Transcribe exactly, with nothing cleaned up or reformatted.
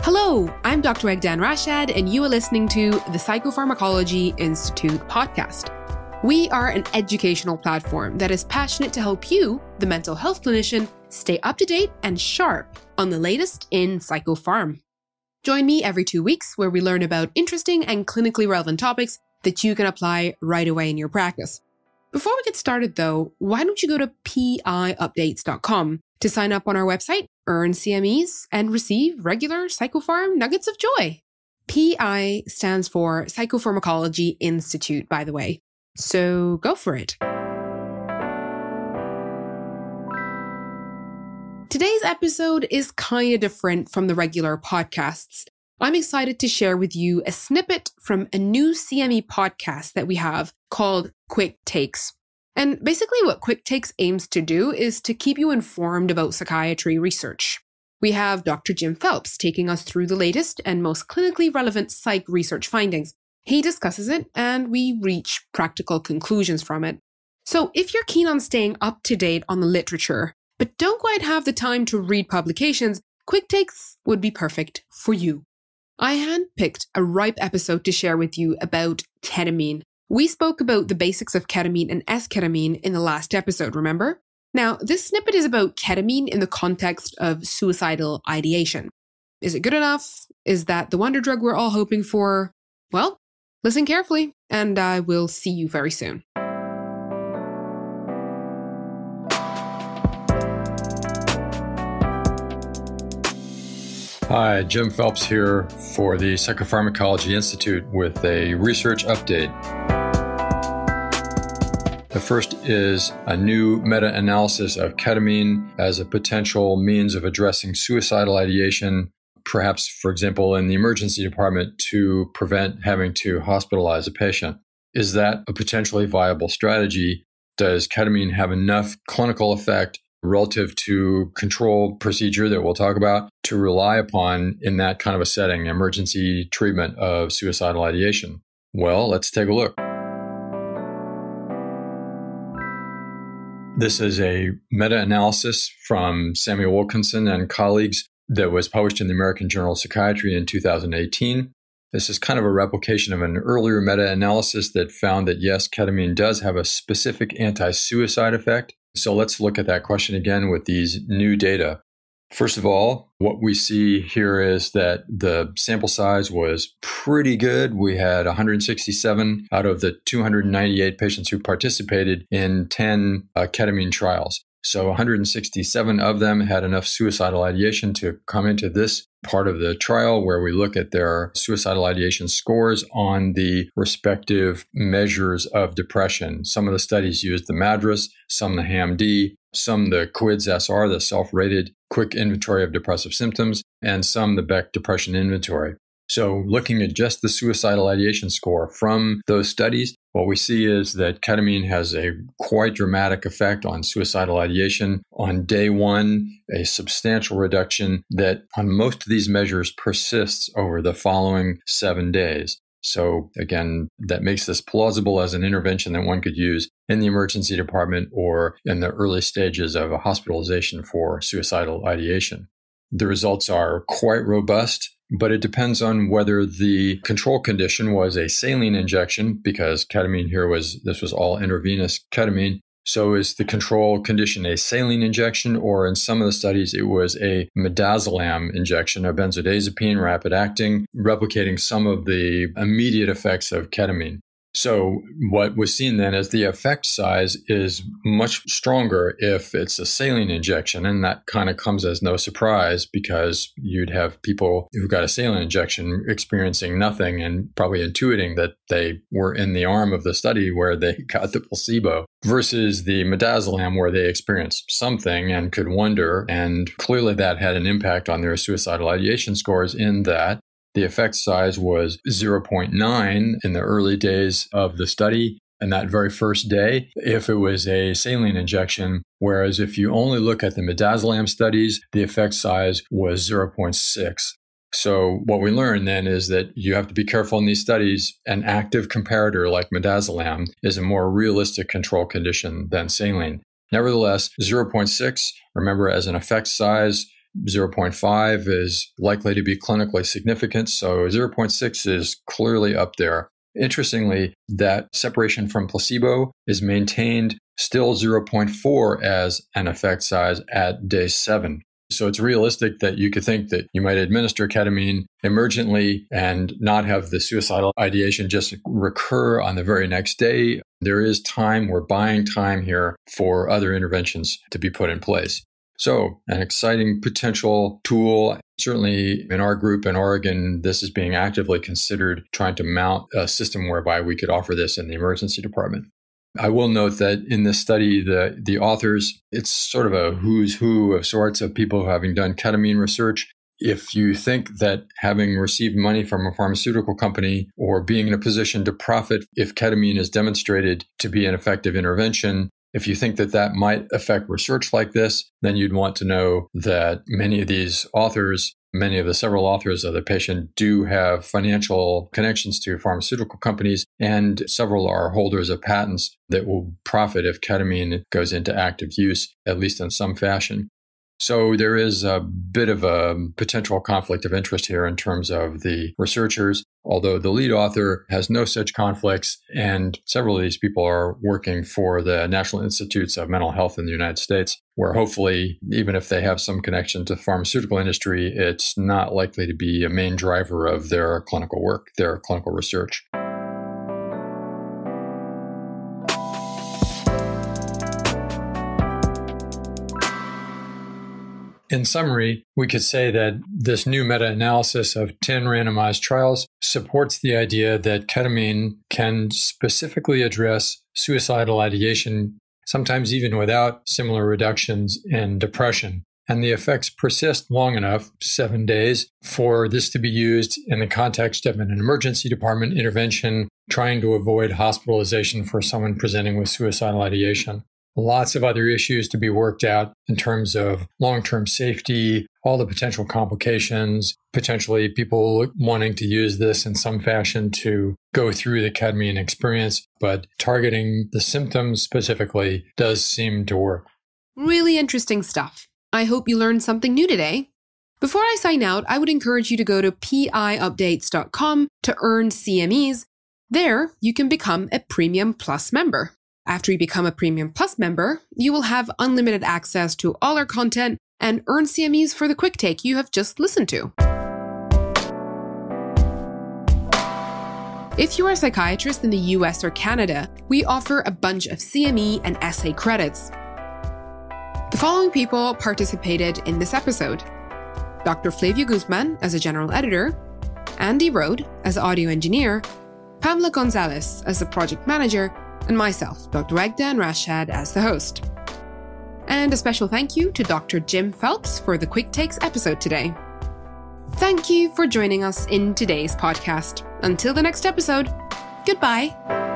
Hello, I'm Doctor Egdan Rashad, and you are listening to the Psychopharmacology Institute podcast. We are an educational platform that is passionate to help you, the mental health clinician, stay up to date and sharp on the latest in psychopharm. Join me every two weeks where we learn about interesting and clinically relevant topics that you can apply right away in your practice. Before we get started though, why don't you go to p i updates dot com to sign up on our website, earn C M Es, and receive regular psychopharm nuggets of joy. P I stands for Psychopharmacology Institute, by the way. So go for it. Today's episode is kind of different from the regular podcasts. I'm excited to share with you a snippet from a new C M E podcast that we have called Quick Takes. And basically what Quick Takes aims to do is to keep you informed about psychiatry research. We have Doctor Jim Phelps taking us through the latest and most clinically relevant psych research findings. He discusses it and we reach practical conclusions from it. So if you're keen on staying up to date on the literature, but don't quite have the time to read publications, Quick Takes would be perfect for you. I handpicked a ripe episode to share with you about ketamine. We spoke about the basics of ketamine and S-ketamine in the last episode, remember? Now, this snippet is about ketamine in the context of suicidal ideation. Is it good enough? Is that the wonder drug we're all hoping for? Well, listen carefully, and I will see you very soon. Hi, Jim Phelps here for the Psychopharmacology Institute with a research update. The first is a new meta-analysis of ketamine as a potential means of addressing suicidal ideation, perhaps, for example, in the emergency department to prevent having to hospitalize a patient. Is that a potentially viable strategy? Does ketamine have enough clinical effect relative to control procedure that we'll talk about to rely upon in that kind of a setting, emergency treatment of suicidal ideation? Well, let's take a look. This is a meta-analysis from Samuel Wilkinson and colleagues that was published in the American Journal of Psychiatry in two thousand eighteen. This is kind of a replication of an earlier meta-analysis that found that yes, ketamine does have a specific anti-suicide effect. So let's look at that question again with these new data. First of all, what we see here is that the sample size was pretty good. We had one hundred sixty-seven out of the two hundred ninety-eight patients who participated in ten uh, ketamine trials. So one hundred sixty-seven of them had enough suicidal ideation to come into this part of the trial where we look at their suicidal ideation scores on the respective measures of depression. Some of the studies used the MADRS, some the H A M D, some the Q I D S S R, the self-rated quick inventory of depressive symptoms, and some the Beck Depression Inventory. So looking at just the suicidal ideation score from those studies, what we see is that ketamine has a quite dramatic effect on suicidal ideation. On day one, a substantial reduction that on most of these measures persists over the following seven days. So again, that makes this plausible as an intervention that one could use in the emergency department or in the early stages of a hospitalization for suicidal ideation. The results are quite robust, but it depends on whether the control condition was a saline injection, because ketamine here was, this was all intravenous ketamine. So is the control condition a saline injection, or in some of the studies, it was a midazolam injection, a benzodiazepine rapid acting, replicating some of the immediate effects of ketamine. So what was seen then is the effect size is much stronger if it's a saline injection. And that kind of comes as no surprise because you'd have people who got a saline injection experiencing nothing and probably intuiting that they were in the arm of the study where they got the placebo versus the midazolam where they experienced something and could wonder. And clearly that had an impact on their suicidal ideation scores in that the effect size was zero point nine in the early days of the study, and that very first day, if it was a saline injection, whereas if you only look at the midazolam studies, the effect size was zero point six. So what we learned then is that you have to be careful in these studies. An active comparator like midazolam is a more realistic control condition than saline. Nevertheless, zero point six, remember as an effect size, zero point five is likely to be clinically significant. So zero point six is clearly up there. Interestingly, that separation from placebo is maintained still zero point four as an effect size at day seven. So it's realistic that you could think that you might administer ketamine emergently and not have the suicidal ideation just recur on the very next day. There is time, we're buying time here for other interventions to be put in place. So an exciting potential tool. Certainly in our group in Oregon, this is being actively considered, trying to mount a system whereby we could offer this in the emergency department. I will note that in this study, the, the authors, it's sort of a who's who of sorts of people having done ketamine research. If you think that having received money from a pharmaceutical company or being in a position to profit if ketamine is demonstrated to be an effective intervention, if you think that that might affect research like this, then you'd want to know that many of these authors, many of the several authors of the patient do have financial connections to pharmaceutical companies, and several are holders of patents that will profit if ketamine goes into active use, at least in some fashion. So there is a bit of a potential conflict of interest here in terms of the researchers, although the lead author has no such conflicts, and several of these people are working for the National Institutes of Mental Health in the United States, where hopefully, even if they have some connection to the pharmaceutical industry, it's not likely to be a main driver of their clinical work, their clinical research. In summary, we could say that this new meta-analysis of ten randomized trials supports the idea that ketamine can specifically address suicidal ideation, sometimes even without similar reductions in depression. And the effects persist long enough, seven days, for this to be used in the context of an emergency department intervention, trying to avoid hospitalization for someone presenting with suicidal ideation. Lots of other issues to be worked out in terms of long-term safety, all the potential complications, potentially people wanting to use this in some fashion to go through the ketamine experience, but targeting the symptoms specifically does seem to work. Really interesting stuff. I hope you learned something new today. Before I sign out, I would encourage you to go to p i updates dot com to earn C M Es. There, you can become a Premium Plus member. After you become a Premium Plus member, you will have unlimited access to all our content and earn C M Es for the quick take you have just listened to. If you are a psychiatrist in the U S or Canada, we offer a bunch of C M E and essay credits. The following people participated in this episode: Doctor Flavio Guzman as a general editor, Andy Rode as audio engineer, Pamela Gonzalez as the project manager, and myself, Doctor Egda Rashad, as the host. And a special thank you to Doctor Jim Phelps for the Quick Takes episode today. Thank you for joining us in today's podcast. Until the next episode, goodbye.